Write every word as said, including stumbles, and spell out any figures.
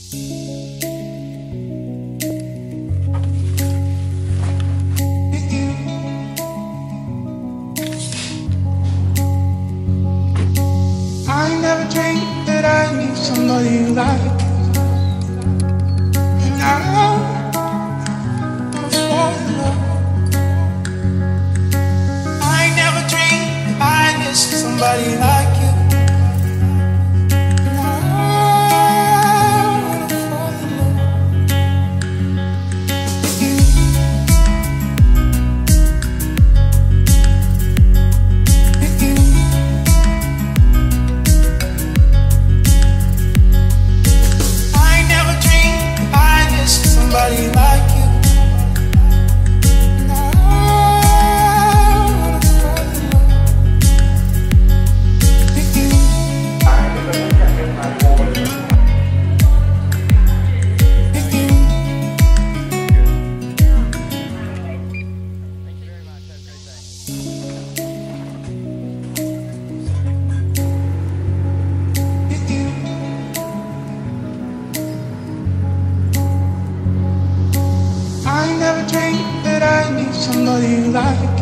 Somebody like you. And I wanna fall in love. I never dreamed I missed somebody like you. And I wanna fall in love with you. With you. Somebody like you. And I wanna fall in love with you. With you. Thank you very much. Have a great day. With you. I never dreamed that I need somebody like you.